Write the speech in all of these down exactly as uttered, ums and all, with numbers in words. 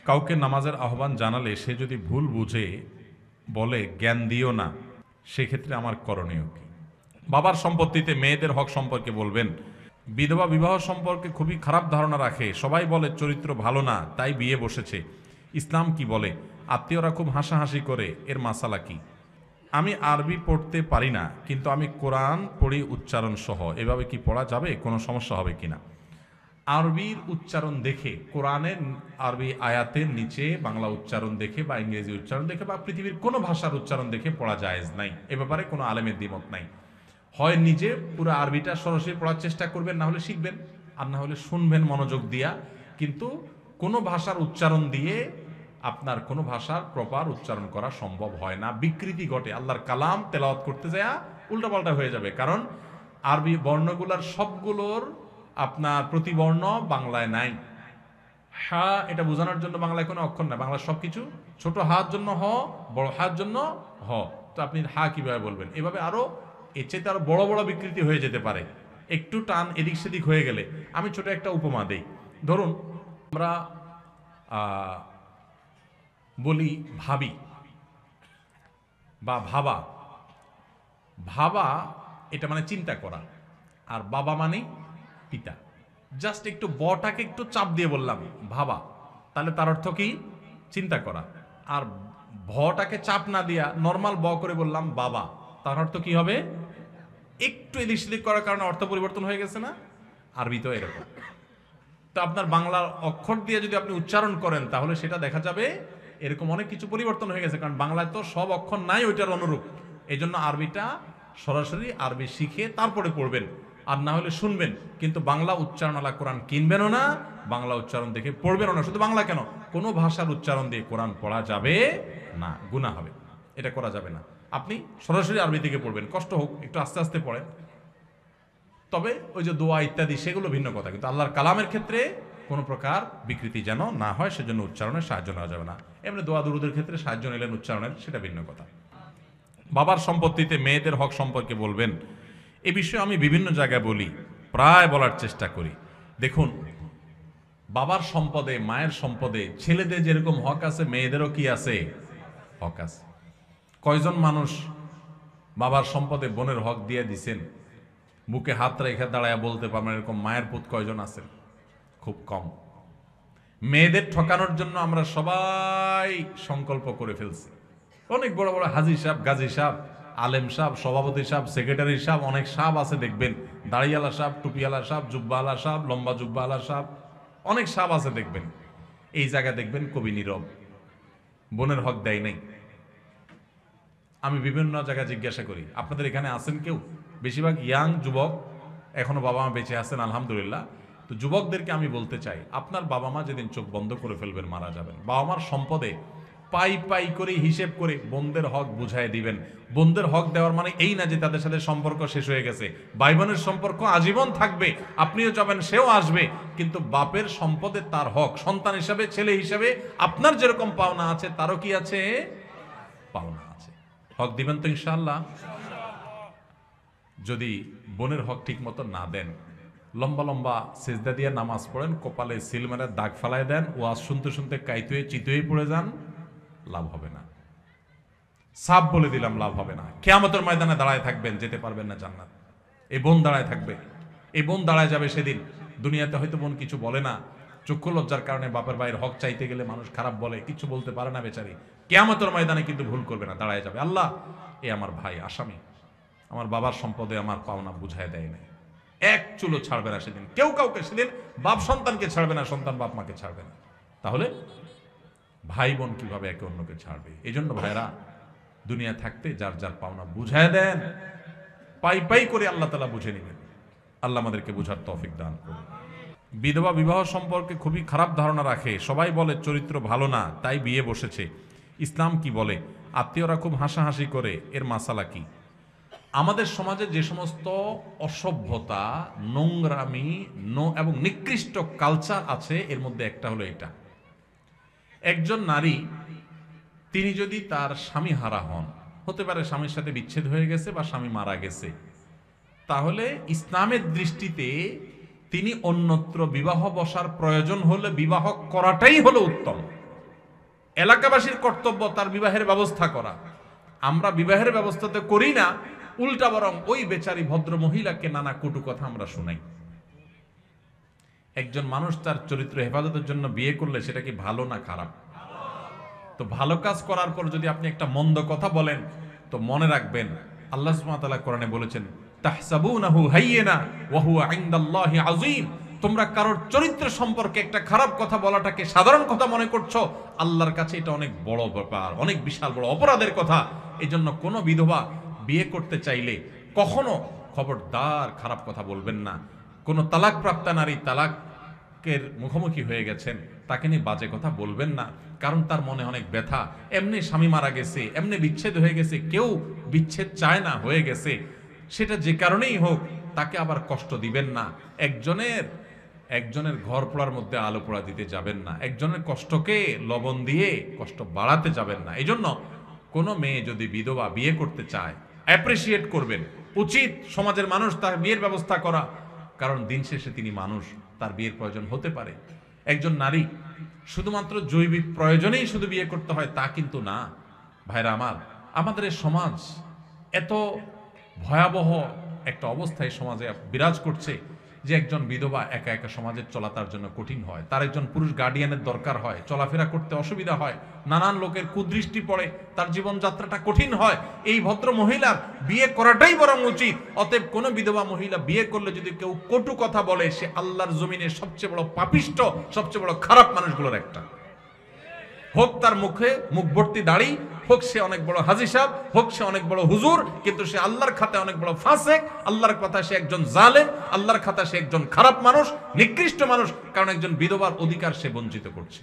কাউকে নামাজের আহ্বান জানালে সে যদি ভুল বুঝে বলে জ্ঞান দিও না, সেক্ষেত্রে আমার করণীয় কি? বাবার সম্পত্তিতে মেয়েদের হক সম্পর্কে বলবেন। বিধবা বিবাহ সম্পর্কে খুবই খারাপ ধারণা রাখে, সবাই বলে চরিত্র ভালো না তাই বিয়ে বসেছে। ইসলাম কি বলে? আত্মীয়রা খুব হাসাহাসি করে, এর মাসালা কি? আমি আরবি পড়তে পারি না, কিন্তু আমি কোরআন পড়ি উচ্চারণ সহ, এভাবে কি পড়া যাবে? কোনো সমস্যা হবে কিনা? আরবির উচ্চারণ দেখে, কোরআনের আরবি আয়াতের নিচে বাংলা উচ্চারণ দেখে বা ইংরেজি উচ্চারণ দেখে বা পৃথিবীর কোনো ভাষার উচ্চারণ দেখে পড়া জায়েজ নাই। এ ব্যাপারে কোনো আলেমের দ্বিমত নাই। হয় নিজে পুরো আরবিটা সরাসরি পড়ার চেষ্টা করবেন, না হলে শিখবেন, আর না হলে শুনবেন মনোযোগ দিয়া। কিন্তু কোনো ভাষার উচ্চারণ দিয়ে আপনার কোনো ভাষার প্রপার উচ্চারণ করা সম্ভব হয় না, বিকৃতি ঘটে। আল্লাহর কালাম তেলাওয়াত করতে যায় উল্টাপাল্টা হয়ে যাবে, কারণ আরবি বর্ণগুলার সবগুলোর আপনার প্রতিবর্ণ বাংলায় নাই। হা এটা বোঝানোর জন্য বাংলায় কোনো অক্ষর নাই, বাংলার সব কিছু ছোট হার জন্য হ, বড় হার জন্য হ। তো আপনি হা কিভাবে বলবেন? এভাবে আরো এর চাইতে আরো বড় বড় বিকৃতি হয়ে যেতে পারে, একটু টান এদিক সেদিক হয়ে গেলে। আমি ছোট একটা উপমা দেই। ধরুন আমরা বলি ভাবি বা ভাবা। ভাবা এটা মানে চিন্তা করা, আর বাবা মানে পিতা। জাস্ট একটু বটাকে একটু চাপ দিয়ে বললাম ভাবা, তাহলে তার অর্থ কি? চিন্তা করা। আর ভটাকে চাপ না দিয়া নর্মাল ব করে বললাম বাবা, তার অর্থ কি হবে? একটু এদিক সেদিক করার কারণে অর্থ পরিবর্তন হয়ে গেছে না? আরবি তো এরকম। তো আপনার বাংলার অক্ষর দিয়ে যদি আপনি উচ্চারণ করেন, তাহলে সেটা দেখা যাবে এরকম অনেক কিছু পরিবর্তন হয়ে গেছে, কারণ বাংলায় তো সব অক্ষর নাই ওইটার অনুরূপ। এই জন্য আরবিটা সরাসরি আরবি শিখে তারপরে পড়বেন, আর না হলে শুনবেন, কিন্তু বাংলা উচ্চারণওয়ালা কোরআন কিনবেনও না, বাংলা উচ্চারণ দেখে পড়বেনও না। শুধু বাংলা কেন, কোনো ভাষার উচ্চারণ দিয়ে কোরআন পড়া যাবে না, গুনাহ হবে, এটা করা যাবে না। আপনি সরাসরি আরবি থেকে পড়বেন, কষ্ট হোক, একটু আস্তে আস্তে পড়েন। তবে ওই যে দোয়া ইত্যাদি সেগুলো ভিন্ন কথা, কিন্তু আল্লাহর কালামের ক্ষেত্রে কোনো প্রকার বিকৃতি যেন না হয় সেজন্য উচ্চারণের সাহায্য নেওয়া যাবে না। এমনি দোয়া দুরুদের ক্ষেত্রে সাহায্য নিলেন উচ্চারণের, সেটা ভিন্ন কথা। বাবার সম্পত্তিতে মেয়েদের হক সম্পর্কে বলবেন, এ বিষয়ে আমি বিভিন্ন জায়গায় বলি, প্রায় বলার চেষ্টা করি। দেখুন, বাবার সম্পদে, মায়ের সম্পদে ছেলেদের যেরকম হক আছে, মেয়েদেরও কি আছে? হক আছে। কয়জন মানুষ বাবার সম্পদে বোনের হক দিয়ে দিছেন? বুকে হাত রেখে দাঁড়ায় বলতে পারবেন এরকম মায়ের পুত কয়জন আছেন? খুব কম। মেয়েদের ঠকানোর জন্য আমরা সবাই সংকল্প করে ফেলছি। অনেক বড় বড় হাজি সাহেব, গাজী সাহেব, আলেম সাহেব, সভাপতি সাহেব, সেক্রেটারি সাহেব, অনেক সাহেব আছে দেখবেন, দাড়িওয়ালা সাহেব, টুপিওয়ালা সাহেব, জুব্বাওয়ালা সাহেব, লম্বা জুব্বাওয়ালা সাহেব, অনেক সাহেব আছে দেখবেন। এই জায়গায় দেখবেন কবি নীরব, বোনের হক দেয় নাই। আমি বিভিন্ন জায়গায় জিজ্ঞাসা করি, আপনাদের এখানে আছেন কেউ? বেশিরভাগ ইয়াং যুবক, এখনো বাবা মা বেঁচে আছেন আলহামদুলিল্লাহ। তো যুবকদেরকে আমি বলতে চাই, আপনার বাবা মা যেদিন চোখ বন্ধ করে ফেলবেন, মারা যাবেন, বাবা মার সম্পদে পাই পাই করে হিসেব করে বোনদের হক বুঝাই দিবেন। বোনদের হক দেওয়ার মানে এই না যে তাদের সাথে সম্পর্ক শেষ হয়ে গেছে। ভাই বোনের সম্পর্ক আজীবন থাকবে, আপনিও যাবেন, সেও আসবে, কিন্তু বাপের সম্পদে তার হক, সন্তান হিসাবে, ছেলে হিসাবে আপনার যেরকম পাওনা আছে, তারও কি আছে? পাওনা আছে। হক দিবেন তো ইনশাআল্লাহ? যদি বোনের হক ঠিক মতো না দেন, লম্বা লম্বা সেজদা দিয়ে নামাজ পড়েন, কপালে সিলমারের দাগ ফালায় দেন, ওয়াজ শুনতে শুনতে কাইতুয়ে চিতুয়ে পড়ে যান, লাভ হবে না। সাপ বলে দিলাম, লাভ হবে না। কিয়ামতের ময়দানে দাঁড়ায় থাকবেন, যেতে পারবেন না জান্নাত। এই বোন দাঁড়ায় থাকবে, এই বোন দাঁড়ায় যাবে সেদিন। দুনিয়াতে হয়তো বোন কিছু বলে না, চক্ষু লজ্জার কারণে বাপের ভাইয়ের হক চাইতে গেলে মানুষ খারাপ বলে, কিছু বলতে পারে না বেচারি। কিয়ামতের ময়দানে কিন্তু ভুল করবে না, দাঁড়ায় যাবে, আল্লাহ এ আমার ভাই আসামি, আমার বাবার সম্পদে আমার পাওনা বুঝায় দেয় না। এক চুলো ছাড়বে না সেদিন, কেউ কাউকে সেদিন। বাপ সন্তানকে ছাড়বে না, সন্তান বাপ মাকে ছাড়বে না। তাহলে ভাই বোন কিভাবে একে অন্যকে ছাড়বে? এই জন্য ভাইরা, দুনিয়া থাকতে যার যার পাওনা বুঝায় দেন, পাই পাই করে আল্লাহ তাআলা বুঝে নেবেন। আল্লাহ আমাদেরকে বুঝার তৌফিক দান করুন। বিধবা বিবাহ সম্পর্কে খুবই খারাপ ধারণা রাখে, সবাই বলে চরিত্র ভালো না তাই বিয়ে বসেছে। ইসলাম কি বলে? আত্মীয়রা খুব হাসাহাসি করে, এর মাসালা কি? আমাদের সমাজে যে সমস্ত অসভ্যতা, নোংরামি এবং নিকৃষ্ট কালচার আছে, এর মধ্যে একটা হলো এটা। একজন নারী, তিনি যদি তার স্বামী হারা হন, হতে পারে স্বামীর সাথে বিচ্ছেদ হয়ে গেছে বা স্বামী মারা গেছে, তাহলে ইসলামের দৃষ্টিতে তিনি অন্যত্র বিবাহ বসার প্রয়োজন হলে বিবাহ করাটাই হলো উত্তম। এলাকাবাসীর কর্তব্য তার বিবাহের ব্যবস্থা করা। আমরা বিবাহের ব্যবস্থাতে করি না, উল্টা বরং ওই বেচারি ভদ্র মহিলাকে নানা কটু কথা আমরা শোনাই। একজন মানুষ তার চরিত্র হেফাজতের জন্য বিয়ে করলে সেটা কি ভালো না খারাপ? তো ভালো কাজ করার পর যদি আপনি একটা মন্দ কথা বলেন, তো মনে রাখবেন আল্লাহ সুবহানাহু ওয়া তাআলা কোরআনে বলেছেন, তাহসাবুনাহু হাইয়িনা ওয়া হুয়া ইনদাল্লাহি আযীম। তোমরা কারোর চরিত্র সম্পর্কে একটা খারাপ কথা বলাটাকে সাধারণ কথা মনে করছো, আল্লাহর কাছে এটা অনেক বড় ব্যাপার, অনেক বিশাল বড় অপরাধের কথা। এজন্য কোনো বিধবা বিয়ে করতে চাইলে কখনো খবরদার খারাপ কথা বলবেন না। কোনো তালাকপ্রাপ্তা নারী তালাকের মুখোমুখি হয়ে গেছেন, তাকে নিয়ে বাজে কথা বলবেন না, কারণ তার মনে অনেক ব্যথা। এমনি স্বামী মারা গেছে, এমনি বিচ্ছেদ হয়ে গেছে, কেউ বিচ্ছেদ চায় না, হয়ে গেছে, সেটা যে কারণেই হোক তাকে আবার কষ্ট দিবেন না। একজনের একজনের ঘর পোড়ার মধ্যে আলো পোড়া দিতে যাবেন না, একজনের কষ্টকে লবণ দিয়ে কষ্ট বাড়াতে যাবেন না। এই জন্য কোনো মেয়ে যদি বিধবা বিয়ে করতে চায়, অ্যাপ্রিসিয়েট করবেন। উচিত সমাজের মানুষ তার বিয়ের ব্যবস্থা করা, কারণ দিন শেষে তিনি মানুষ, তার বিয়ের প্রয়োজন হতে পারে। একজন নারী শুধুমাত্র জৈবিক প্রয়োজনেই শুধু বিয়ে করতে হয় তা কিন্তু না। ভাইরা আমার, আমাদের এই সমাজ এত ভয়াবহ একটা অবস্থায় সমাজে বিরাজ করছে যে একজন বিধবা একা একা সমাজের চলা তার জন্য কঠিন হয়। তার একজন পুরুষ গার্ডিয়ানের দরকার হয়, চলাফেরা করতে অসুবিধা হয়, নানান লোকের কুদৃষ্টি পড়ে, তার জীবনযাত্রাটা কঠিন হয়। এই ভদ্র মহিলার বিয়ে করাটাই বরং উচিত। অতএব কোনো বিধবা মহিলা বিয়ে করলে যদি কেউ কটু কথা বলে, সে আল্লাহর জমিনে সবচেয়ে বড় পাপিষ্ট, সবচেয়ে বড় খারাপ মানুষগুলোর একটা। হোক তার মুখে মুখ ভর্তি দাড়ি, হোক সে অনেক বড় হাজী সাহেব, হোক সে অনেক বড় হুজুর, কিন্তু সে আল্লাহর খাতায় অনেক বড় ফাসেক, আল্লাহর কথায় সে একজন জালেম, আল্লাহর খাতায় সে একজন খারাপ মানুষ, নিকৃষ্ট মানুষ, কারণ একজন বিধবার অধিকার সে বঞ্চিত করছে।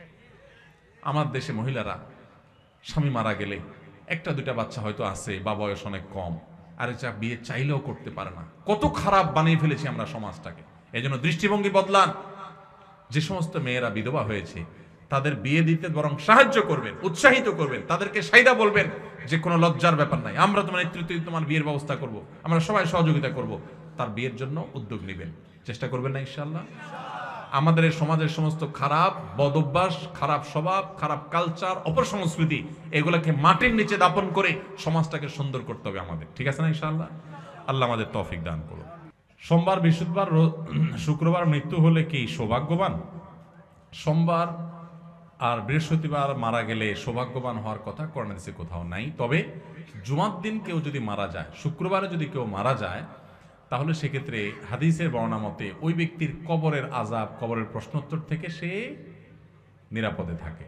আমার দেশে মহিলারা স্বামী মারা গেলে একটা দুটা বাচ্চা হয়তো আছে বা বয়স অনেক কম, আর যা বিয়ে চাইলেও করতে পারে না। কত খারাপ বানিয়ে ফেলেছি আমরা সমাজটাকে। এই জন্য দৃষ্টিভঙ্গি বদলান। যে সমস্ত মেয়েরা বিধবা হয়েছে তাদের বিয়ে দিতে বরং সাহায্য করবেন, উৎসাহিত করবেন, তাদেরকে সাইদা বলবেন যে কোনো লজ্জার ব্যাপার নাই, আমরা তোমার নেতৃত্বে তোমার বিয়ের ব্যবস্থা করব, আমরা সবাই সহযোগিতা করব। তার বিয়ের জন্য উদ্যোগ নেবেন, চেষ্টা করবেন না ইনশাআল্লাহ? আমাদের এই সমাজের সমস্ত খারাপ বদ অভ্যাস, খারাপ স্বভাব, খারাপ কালচার, অপসংস্কৃতি, এগুলোকে মাটির নিচে দাপন করে সমাজটাকে সুন্দর করতে হবে আমাদের। ঠিক আছে না ইনশাআল্লাহ? আল্লাহ আমাদের তৌফিক দান করুন। সোমবার, বৃহস্পতিবার, শুক্রবার মৃত্যু হলে কি সৌভাগ্যবান? সোমবার আর বৃহস্পতিবার মারা গেলে সৌভাগ্যবান হওয়ার কথা কোরআনে হাদিসে কোথাও নাই। তবে জুমার দিন কেউ যদি মারা যায়, শুক্রবারে যদি কেউ মারা যায়, তাহলে সেক্ষেত্রে হাদিসের বর্ণনা মতে ওই ব্যক্তির কবরের আযাব, কবরের প্রশ্নোত্তর থেকে সে নিরাপদে থাকে,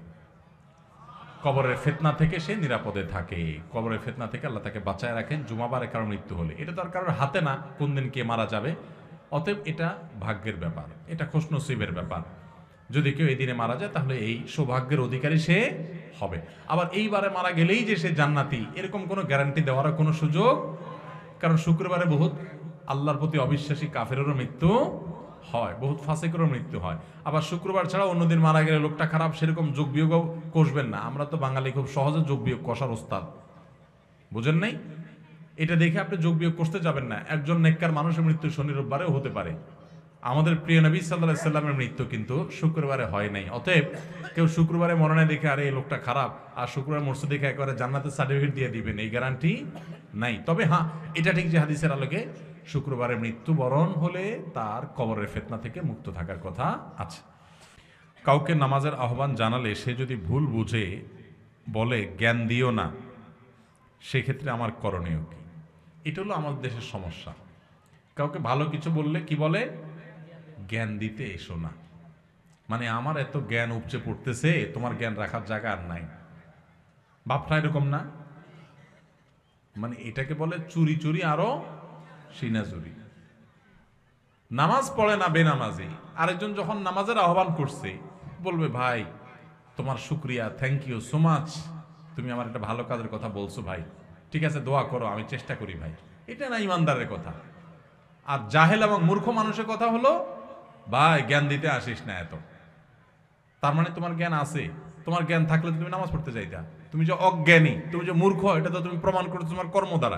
কবরের ফিতনা থেকে সে নিরাপদে থাকে, কবরের ফিতনা থেকে আল্লাহ তাকে বাঁচায় রাখেন জুমাবারে কারো মৃত্যু হলে। এটা তো আর কারোর হাতে না কোন দিন কে মারা যাবে, অতএব এটা ভাগ্যের ব্যাপার, এটা খুশনসিবের ব্যাপার। যদি কেউ এই দিনে মারা যায় তাহলে এই সৌভাগ্যের অধিকারী সে হবে। আবার এইবারে মারা গেলেই যে সে জান্নাতি, এরকম কোনো গ্যারান্টি দেওয়ার কোনো সুযোগ, কারণ শুক্রবারে বহুত আল্লাহর প্রতি অবিশ্বাসী কাফেরেরও মৃত্যু হয়, বহুত ফাসিকেরও মৃত্যু হয়। আবার শুক্রবার ছাড়া অন্যদিন মারা গেলে লোকটা খারাপ, সেরকম যোগ বিয়োগও কষবেন না। আমরা তো বাঙালি খুব সহজে যোগ বিয়োগ কষার ওস্তাদ, বুঝেন নাই? এটা দেখে আপনি যোগ বিয়োগ করতে যাবেন না। একজন নেককার মানুষের মৃত্যু শনি রোববারেও হতে পারে। আমাদের প্রিয় নবী সাল্লাল্লাহু আলাইহি সাল্লামের মৃত্যু কিন্তু শুক্রবারে হয় নাই। অতএব কেউ শুক্রবারে মরণে দেখে আরে এই লোকটা খারাপ, আর শুক্রবার মরছে দেখে একেবারে জান্নাতের সার্টিফিকেট দিয়ে দিবেন, এই গ্যারান্টি নাই। তবে হ্যাঁ, এটা ঠিক যে হাদিসের আলোকে শুক্রবারে মৃত্যুবরণ হলে তার কবরের ফিতনা থেকে মুক্ত থাকার কথা আছে। কাউকে নামাজের আহ্বান জানালে সে যদি ভুল বুঝে বলে জ্ঞান দিও না, সেক্ষেত্রে আমার করণীয় কি? এটা হলো আমাদের দেশের সমস্যা। কাউকে ভালো কিছু বললে কি বলে? জ্ঞান দিতে এসো না। মানে আমার এত জ্ঞান উপচে পড়তেছে, তোমার জ্ঞান রাখার জায়গা আর নাই। বাপরা এরকম না? মানে এটাকে বলে চুরি চুরি আরো সিনা চুরি। নামাজ পড়ে না বেনামাজি, আরেকজন যখন নামাজের আহ্বান করছে বলবে ভাই তোমার শুক্রিয়া, থ্যাংক ইউ সো মাচ, তুমি আমার একটা ভালো কাজের কথা বলছো ভাই, ঠিক আছে দোয়া করো, আমি চেষ্টা করি ভাই। এটা না ইমানদারের কথা। আর জাহেল এবং মূর্খ মানুষের কথা হলো ভাই জ্ঞান দিতে আসিস না এত। তার মানে তোমার জ্ঞান আছে, তোমার জ্ঞান থাকলে তুমি নামাজ পড়তে যাইতা। তুমি যে অজ্ঞানী, তুমি যে মূর্খ, এটা তো তুমি প্রমাণ করছো তোমার কর্ম দ্বারা।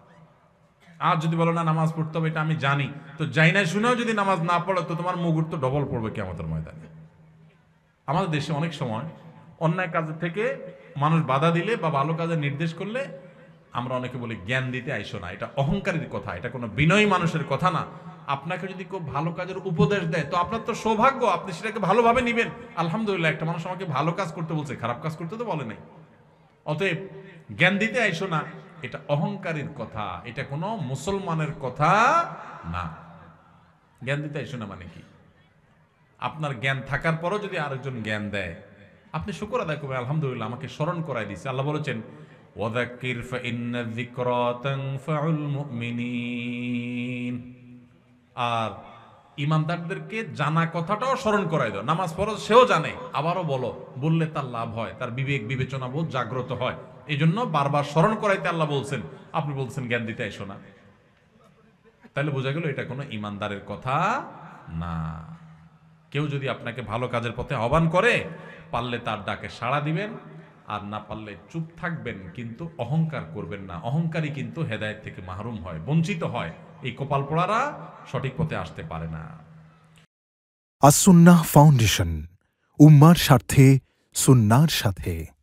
আর যদি বলো না নামাজ পড়তে হবে, এটা আমি জানি, তো যাই না শুনেও যদি নামাজ না পড়ো তো তোমার মুগুর তো ডবল পড়বে কিয়ামতের ময়দানে। আমাদের দেশে অনেক সময় অন্যায় কাজ থেকে মানুষ বাধা দিলে বা ভালো কাজে নির্দেশ করলে আমরা অনেকে বলি জ্ঞান দিতে আইসো না। এটা অহংকারের কথা, এটা কোনো বিনয়ী মানুষের কথা না। আপনাকে যদি কেউ ভালো কাজের উপদেশ দেয় তো আপনার তো সৌভাগ্য, আপনি সেটাকে ভালোভাবে নিবেন। আলহামদুলিল্লাহ, একটা মানুষ আমাকে ভালো কাজ করতে বলছে, খারাপ কাজ করতে তো বলে নাই। অতএব জ্ঞান দিতে আইসো না, এটা অহংকারের কথা, এটা কোনো মুসলমানের কথা না। জ্ঞান দিতে আইসো না মানে কি? আপনার জ্ঞান থাকার পরও যদি আরেকজন জ্ঞান দেয়, আপনি শুকর আদায় করবেন, আলহামদুলিল্লাহ আমাকে স্মরণ করাই দিয়েছে। আল্লাহ বলেছেন ওয়াযাক্কির ফাইন্না যিকরা তানফাউল মুমিনিন। আর ইমানদারদেরকে জানা কথাটাও স্মরণ করাই দাও। নামাজ ফরজ সেও জানে, আবারও বলো, বললে তার লাভ হয়, তার বিবেক বিবেচনা বোধ জাগ্রত হয়। এই জন্য বারবার স্মরণ করাইতে আল্লাহ বলছেন, আপনি বলছেন জ্ঞান দিতে এসো না। তাহলে বোঝা গেল এটা কোনো ইমানদারের কথা না। কেউ যদি আপনাকে ভালো কাজের পথে আহ্বান করে, পারলে তার ডাকে সাড়া দিবেন, আর না পারলে চুপ থাকবেন, কিন্তু অহংকার করবেন না। অহংকারী কিন্তু হেদায়েত থেকে মাহরুম হয়, বঞ্চিত হয়। এই কপাল পোড়ারা সঠিক পথে আসতে পারে না। আস সুন্নাহ ফাউন্ডেশন, উম্মার স্বার্থে সুন্নাহর সাথে।